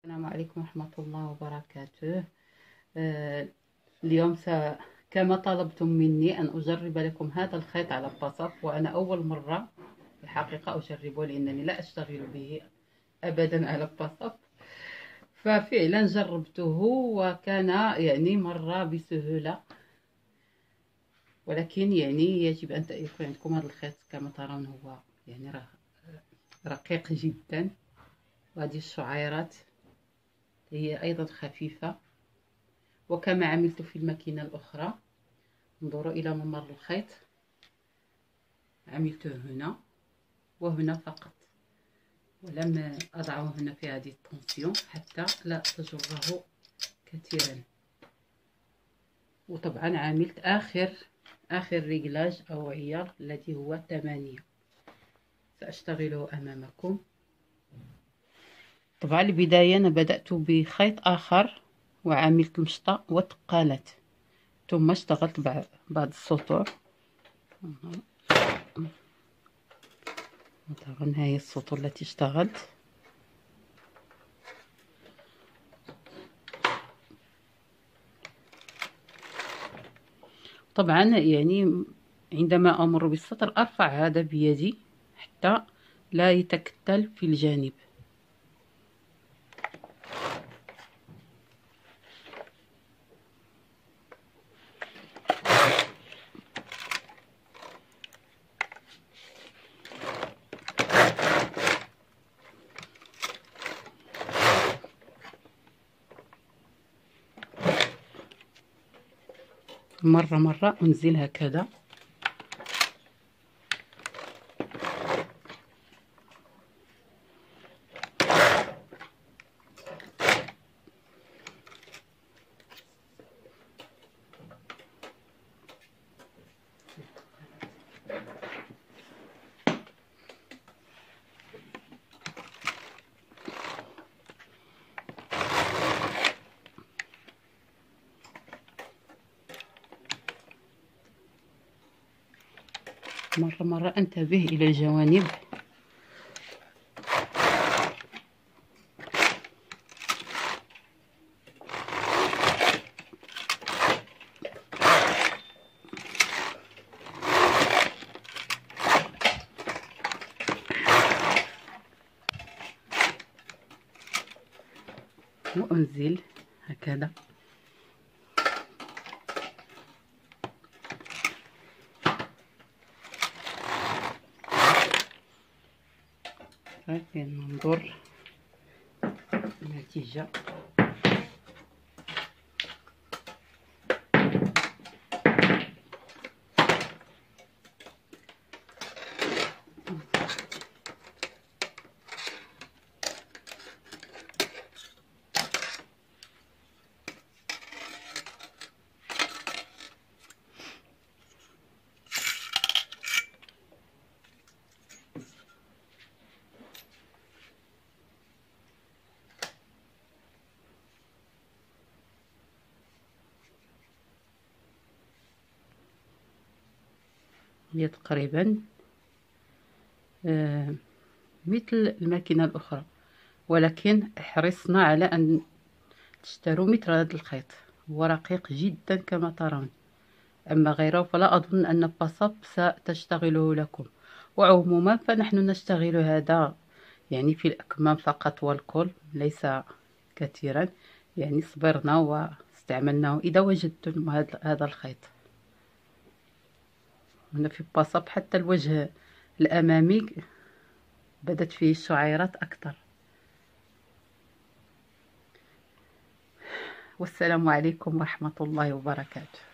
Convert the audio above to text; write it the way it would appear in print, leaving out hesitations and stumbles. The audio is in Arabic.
السلام عليكم ورحمة الله وبركاته. اليوم كما طلبتم مني أن أجرب لكم هذا الخيط على البصف، وأنا أول مرة الحقيقة أجربه لأنني لا أشتغل به أبدا على البصف. ففعلا جربته وكان مر بسهولة، ولكن يجب أن يكون عندكم هذا الخيط. كما ترون هو رقيق جدا، وهذه الشعيرات هي أيضا خفيفة. وكما عملت في الماكينة الأخرى، انظروا إلى ممر الخيط، عملته هنا وهنا فقط، ولم أضعه هنا في هذه الطونسيون حتى لا تجره كثيرا. وطبعا عملت آخر رجلاج أو عيار الذي هو 8. سأشتغله أمامكم. طبعا البداية أنا بدأت بخيط آخر وعملت مشطة وتقالت، ثم اشتغلت بعض السطور. طبعا هاي السطور التي اشتغلت. طبعا عندما أمر بالسطر أرفع هذا بيدي حتى لا يتكتل في الجانب. مرة أنزل هكذا، مرة أنتبه إلى الجوانب. وأنزل هكذا. ننظر النتيجة. هي تقريبا مثل الماكينة الأخرى، ولكن حرصنا على أن تشتروا مثل هذا الخيط. هو رقيق جدا كما ترون، أما غيره فلا أظن أن بصب ستشتغله لكم. وعموما فنحن نشتغل هذا في الأكمام فقط والكل، ليس كثيرا. صبرنا واستعملناه. إذا وجدتم هذا الخيط هنا في البصب، حتى الوجه الأمامي بدت فيه الشعيرات أكثر. والسلام عليكم ورحمة الله وبركاته.